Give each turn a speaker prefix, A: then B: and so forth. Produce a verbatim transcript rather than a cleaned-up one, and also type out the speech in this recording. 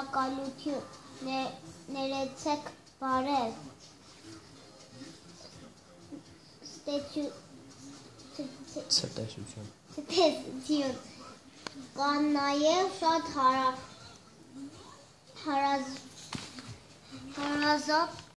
A: շնորհակալություն, ներեցեք բարև, ցտեսություն, կան նաև շատ հարազատ